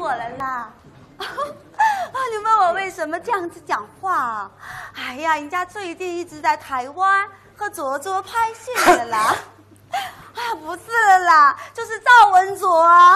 我了啦！你问我为什么这样子讲话？哎呀，人家最近一直在台湾和卓卓拍戏的啦。哎呀，不是了啦，就是赵文卓啊。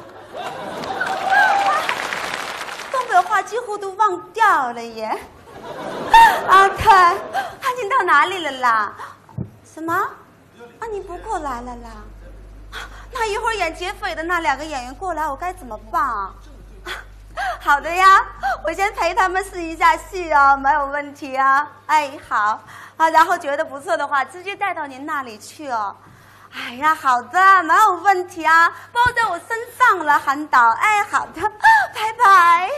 东北话几乎都忘掉了耶。阿凯，你到哪里了啦？什么？啊，你不过来了啦？那一会儿演劫匪的那2个演员过来，我该怎么办啊？好的呀，我先陪他们试一下戏哦，没有问题啊。哎，好啊，然后觉得不错的话，直接带到您那里去哦。哎呀，好的，没有问题啊，包在我身上了，韩导。哎，好的，拜拜。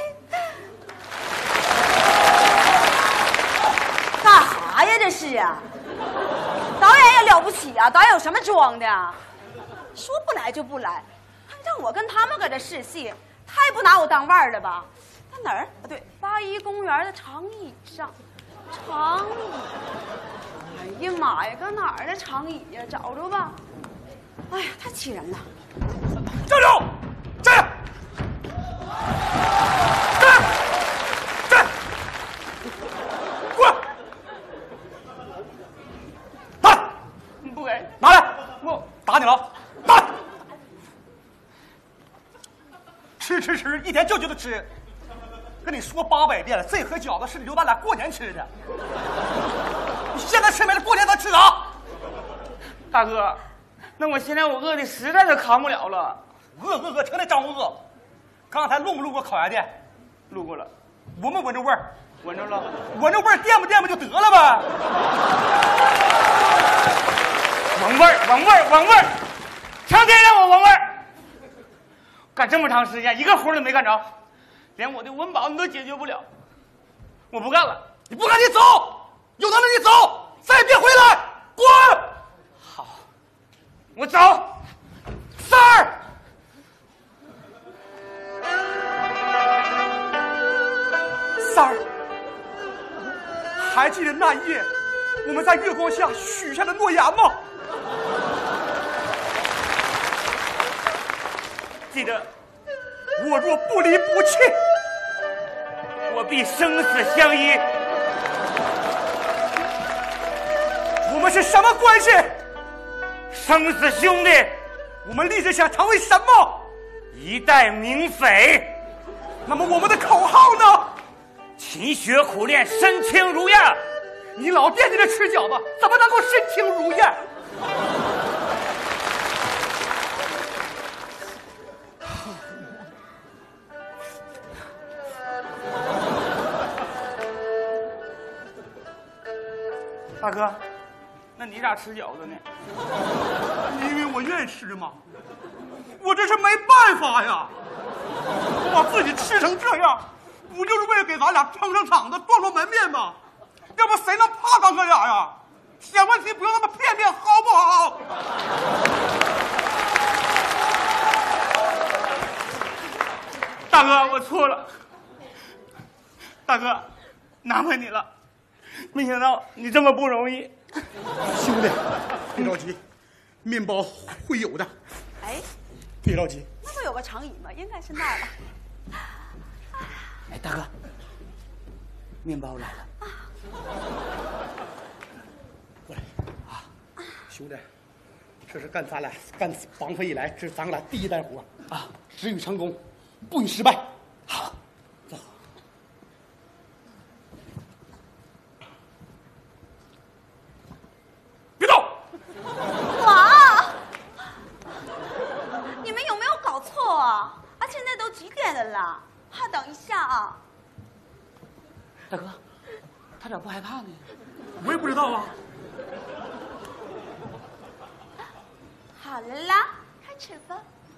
干啥呀？这是啊，导演也了不起啊！导演有什么装的啊？说不来就不来，让我跟他们搁这试戏，太不拿我当腕儿了吧？在哪儿？啊，对，81公园的长椅上。长椅。哎呀妈呀，搁哪儿的长椅呀？找着吧。哎呀，太气人了！ 站住！站！站！过来！拿来！ 不给， 拿来！ 我打你了！拿来！吃，一天就的吃。跟你说800遍了，这盒饺子是留咱俩过年吃的。你现在吃没了，过年咱吃啥？ 大哥，那我现在我饿的实在是扛不了了。 饿，听那张呼饿。刚才路没路过烤鸭店？ 路过了， 闻没闻着味儿？ 闻着了。 闻着味儿，垫吧就得了呗。 闻味儿，成天让我闻味儿。干这么长时间，一个活都没干着，连我的温饱你都解决不了。我不干了。 你不干你走，有能力你走，再也别回来，滚！ 好，我走。 三儿，还记得那一夜我们在月光下许下的诺言吗？ 记得。 我若不离不弃， 我必生死相依。 我们是什么关系？ 生死兄弟。 我们立志想成为什么？ 一代名匪。 那么我们的口号呢？ 勤学苦练，身轻如燕。 你老惦记着吃饺子，怎么能够身轻如燕？ 大哥，那你咋吃饺子呢？ 因为我愿意吃嘛，我这是没办法呀。我把自己吃成这样，不就是为了给咱俩撑撑场子、壮壮门面吗？要不谁能怕咱哥俩呀？想问题不要那么片面，好不好？ 大哥，我错了。大哥，难为你了。没想到你这么不容易。 兄弟，别着急，面包会有的。 哎， 别着急， 那不有个长椅吗？应该是那儿吧。 哎，大哥，面包来了。 过来啊，兄弟，这是咱俩干绑匪以来，这是咱俩第一单活啊，只予成功，不予失败。好，走。别动！ 哇！你们有没有搞错啊？现在都几点了啦？等一下啊。 大哥，他咋不害怕呢？ 我也不知道啊。 好了啦，开始吧。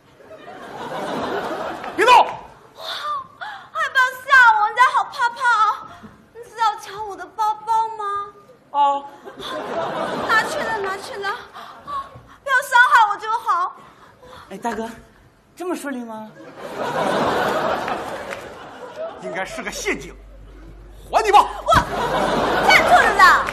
别动！ 哇，还不要吓我，人家好怕怕啊！你是要抢我的包包吗？ 哦， 拿去了，不要伤害我就好。 哎，大哥，这么顺利吗？ 应该是个陷阱，还你吧！ 我站住了啦！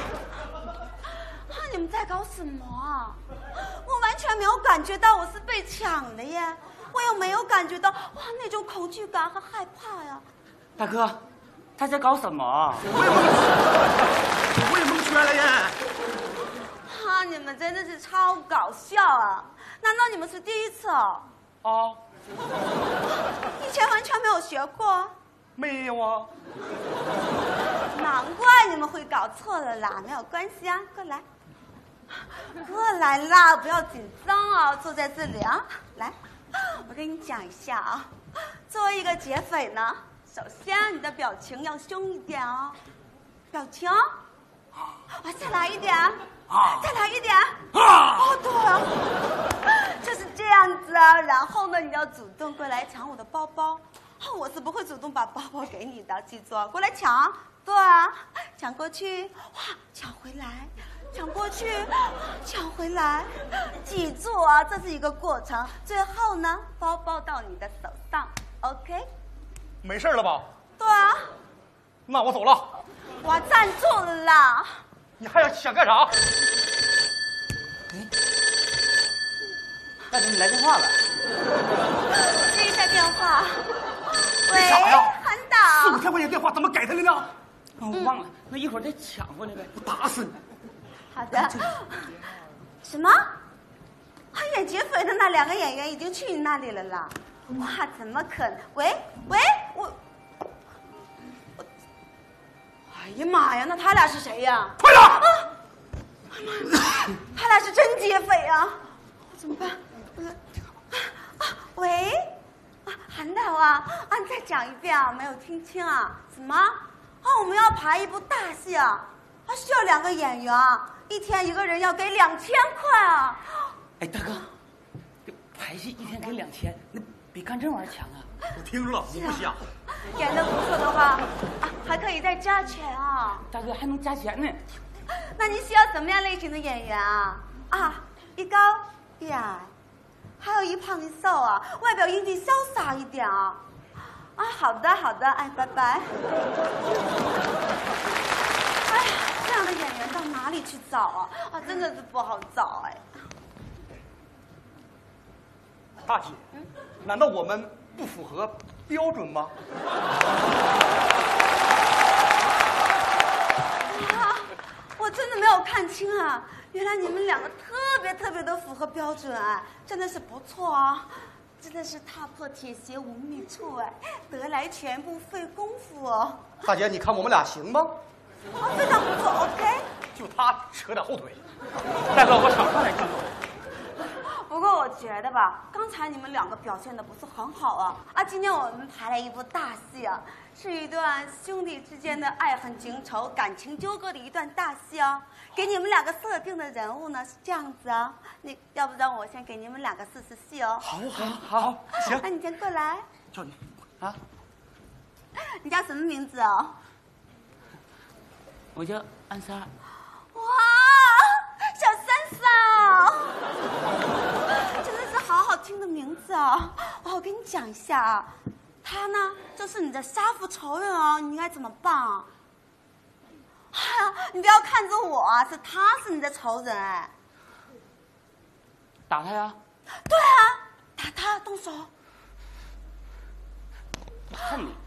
你们在搞什么啊？我完全没有感觉到我是被抢的耶！ 我又没有感觉到哇那种恐惧感和害怕呀。 大哥，他在搞什么？ 我也蒙圈了耶！ 啊，你们真的是超搞笑啊！难道你们是第一次哦？ 啊， 以前完全没有学过？ 没有啊。 难怪你们会搞错了啦，没有关系啊，过来，过来啦，不要紧张啊，坐在这里啊，来，我跟你讲一下啊，作为一个劫匪呢，首先你的表情要凶一点哦，表情，再来一点，再来一点，哦，对了，就是这样子啊，然后呢，你要主动过来抢我的包包。我是不会主动把包包给你的，记住，过来抢。对啊，抢过去，哇，抢回来，抢过去，抢回来，记住啊，这是一个过程。最后呢，包包到你的手上 ，OK？ 没事了吧？ 对啊。 那我走了。 我站住了啦！ 你还想干啥？ 大哥，你来电话了。 接一下电话。喂， 啥呀？ 韩导。 4、5千块钱电话怎么给他的呢？ 我忘了，那一会儿再抢回来呗。 我打死你！ 好的。什么？演劫匪的那2个演员已经去你那里了啦？哇，怎么可能？喂，我，哎呀妈呀，那他俩是谁呀？ 快点！啊！ 他俩是真劫匪啊！怎么办？喂，韩导啊，你再讲一遍啊，没有听清啊？什么？我们要排一部大戏啊，需要2个演员啊，一天一个人要给2000块啊！ 哎，大哥，排戏一天给2000，那比干这玩意儿强啊！ 我听着了，我不想。 演得不错的话，还可以再加钱啊！ 大哥还能加钱呢。 那你需要什么样类型的演员啊？一高一矮，还有一胖一瘦啊，外表英俊潇洒一点啊！好的，哎，拜拜。哎呀，这样的演员到哪里去找啊？真的是不好找哎。 大姐，难道我们不符合标准吗？ 我真的没有看清啊！原来你们2个特别的符合标准哎，真的是不错啊！真的是踏破铁鞋无觅处哎，得来全不费功夫哦。 大姐，你看我们俩行吗？ 非常不错 ，OK。 就他扯点后腿。 大哥，我少上点镜头。 不过我觉得吧，刚才你们2个表现的不是很好啊！今天我们排了一部大戏啊，是一段兄弟之间的爱恨情仇、感情纠葛的一段大戏啊。给你们2个设定的人物呢是这样子啊，你要不让我先给你们2个试试戏哦？ 好，行。 那你先过来。 叫你啊？ 你叫什么名字哦？ 我叫安莎。 哇，小三嫂，真的是好好听的名字啊！我跟你讲一下啊，他呢就是你的杀父仇人哦，你应该怎么办啊？你不要看着我啊，他是你的仇人哎。 打他呀？ 对啊，打他，动手。 恨你。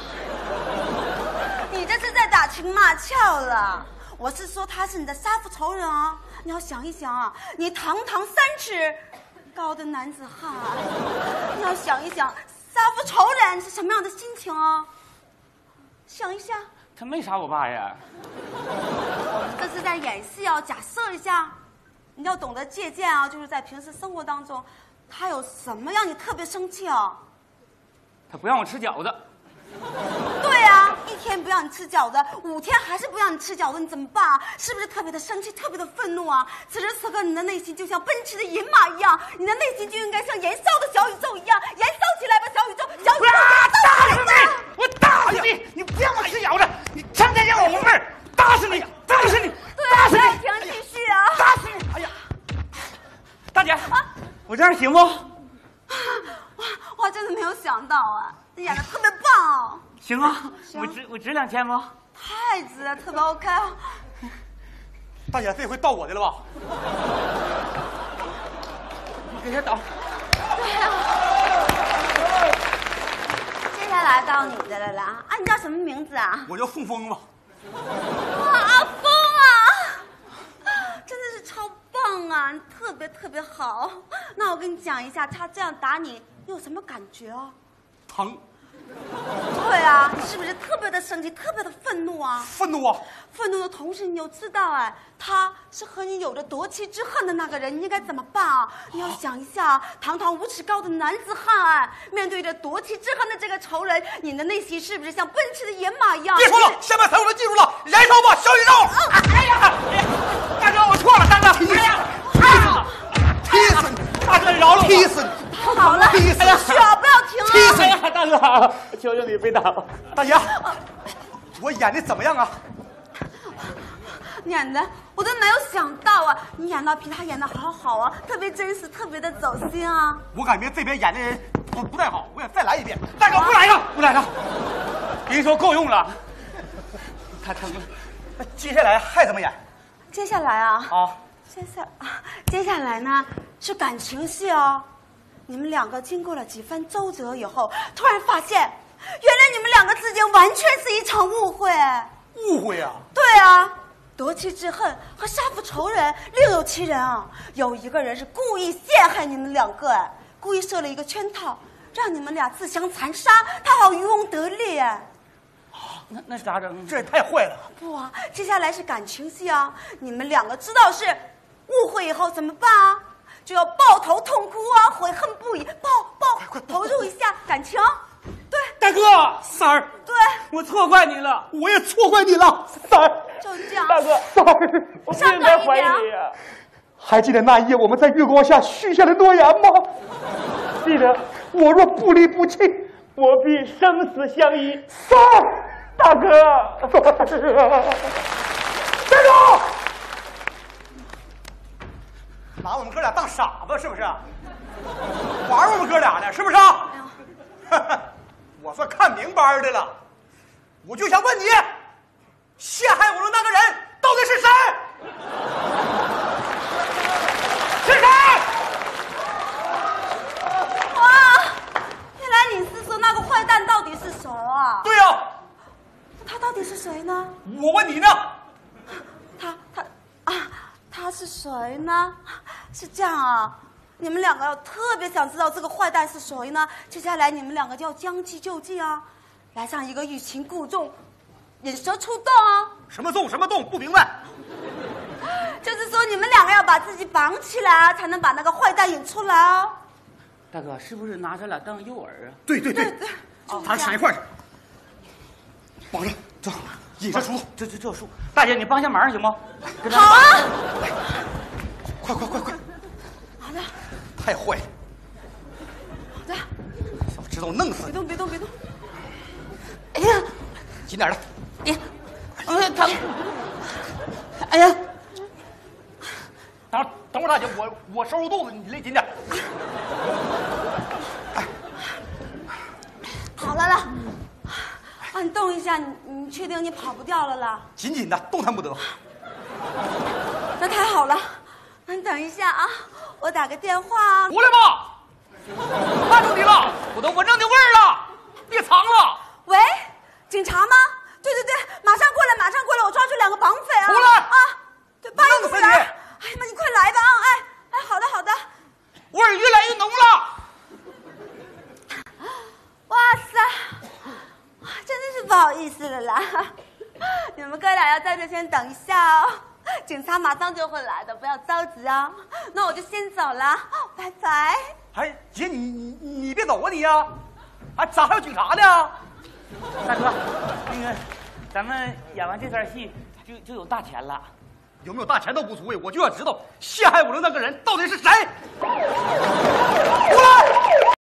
你这是在打情骂俏了。我是说他是你的杀父仇人啊！你要想一想啊，你堂堂3尺高的男子汉啊，你要想一想杀父仇人是什么样的心情啊？想一下。 他没杀我爸呀。 这是在演戏啊，假设一下，你要懂得借鉴啊，就是在平时生活当中，他有什么让你特别生气啊？ 他不让我吃饺子。 对啊，1天不让你吃饺子，5天还是不让你吃饺子，你怎么办啊？是不是特别的生气，特别的愤怒啊？此时此刻，你的内心就像奔驰的银马一样，你的内心就应该像燃烧的小宇宙一样，燃烧起来吧，小宇宙，小宇宙！ 打死你！我打死你！你不让我吃饺子，你成天让我闻味儿，打死你！打死你！打死你！ 停，继续啊！ 打死你！哎呀，大姐，我这样行不？ 哇，真的没有想到啊，你演的特别棒哦！ 行啊，我值2000吗？ 太值了，特别 OK 啊！ 大姐，这回到我的了吧？ 你给他倒。 对啊。 来到你的了啦！啊，你叫什么名字啊？ 我叫宋风吧。 哇，阿峰啊，真的是超棒啊！你特别好。那我跟你讲一下，他这样打你，你有什么感觉啊？ 疼。 对啊，你是不是特别的生气，特别的愤怒啊？ 愤怒啊！ 愤怒的同时，你又知道，哎，他是和你有着夺妻之恨的那个人，你应该怎么办啊？你要想一下，堂堂5尺高的男子汉，哎，面对着夺妻之恨的这个仇人，你的内心是不是像奔驰的野马一样？ 别说了，下面词我们记住了，燃烧吧，小宇宙！ 哎呀，大哥，我错了，大哥！哎呀， 踢死你！ 大哥饶了我！ 踢死你！ 好了， 踢死你！ 血不要停啊！ 踢死你！ 大哥，求求你别打我！ 大爷，我演的怎么样啊？ 演的我都没有想到啊！你演的比他演的好啊，特别真实，特别的走心啊！ 我感觉这边演的人不太好，我想再来一遍。 大哥，不来了，不来了！您说够用了。他疼了。 那接下来还怎么演？ 接下来啊，接下来呢是感情戏哦。你们两个经过了几番周折以后，突然发现，原来你们两个之间完全是一场误会。 误会啊？ 对啊。夺妻之恨和杀父仇人另有其人啊！有一个人是故意陷害你们两个，哎，故意设了一个圈套，让你们俩自相残杀，他好渔翁得利，哎。 那咋整？ 这也太坏了！ 不啊，接下来是感情戏啊！你们两个知道是误会以后怎么办啊？就要抱头痛哭啊，悔恨不已，投入一下感情。对， 大哥，三儿， 对， 我错怪你了， 我也错怪你了， 三儿。 就是这样。 大哥，三儿，我不应该怀疑你啊。 还记得那一夜我们在月光下许下的诺言吗？ 记得。 我若不离不弃， 我必生死相依。三儿，大哥， 站住！拿我们哥俩当傻子是不是？玩我们哥俩呢是不是？我算看明白的了，我就想问你，陷害我的那个人到底是谁？是谁？ 哇，原来你是说那个坏蛋到底是谁啊？ 对呀、 他到底是谁呢？ 我问你呢。 他是谁呢？是这样啊，你们两个要特别想知道这个坏蛋是谁呢？接下来你们两个就要将计就计啊，来上一个欲擒故纵、引蛇出洞啊。 什么洞？什么洞？不明白。 就是说你们两个要把自己绑起来啊，才能把那个坏蛋引出来啊。 大哥，是不是拿咱俩当诱饵啊？ 对，咱闪一块去。绑上，走，引蛇出洞。 这树，大姐你帮下忙行吗？ 好啊。 快！ 好的。 太坏了。 好的。 早知道弄死你。 别动。哎呀， 紧点的。 疼。哎呀， 等会儿大姐，我收拾肚子，你勒紧点。 好了啦。啊，你动一下，你确定你跑不掉了啦？ 紧紧的，动弹不得。 那太好了，那你等一下啊，我打个电话。 过来吧，看着你了，我都闻着你味儿了，别藏了。 喂，警察吗？对，马上过来，我抓住2个绑匪啊！ 出来啊！对，8月5来。哎呀妈，你快来吧啊！哎，好的。 味儿越来越浓了。 哇塞，真的是不好意思了啦，你们哥俩要在这先等一下哦，警察马上就会来的，不要着急啊。那我就先走了，拜拜。 哎，姐，你别走啊你呀！咋还有警察呢？ 大哥，那个，咱们演完这段戏就有大钱了。 有没有大钱都无所谓，我就要知道陷害我的那个人到底是谁。过来！